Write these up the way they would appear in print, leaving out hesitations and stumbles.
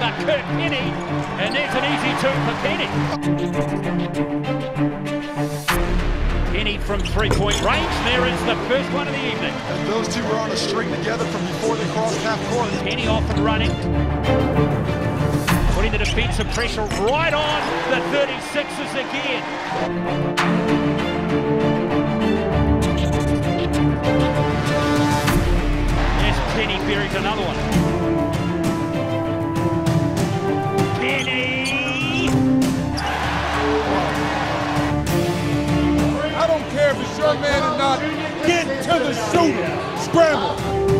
by KIRK Penny, and there's an easy two for Penny. Penny from three-point range. There is the first one of the evening. And those two were on a string together from before they crossed half court. Penny off and running. Putting the defensive pressure right on the 36ers again. Yes, Penny buries another one. Penny! I don't care if it's your man or not. Get to the shooter. Scramble.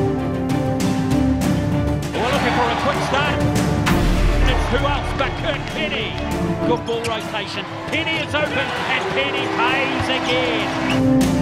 We're looking for a quick start. It's who else but KIRK Penny. Good ball rotation. Penny is open and Penny pays again.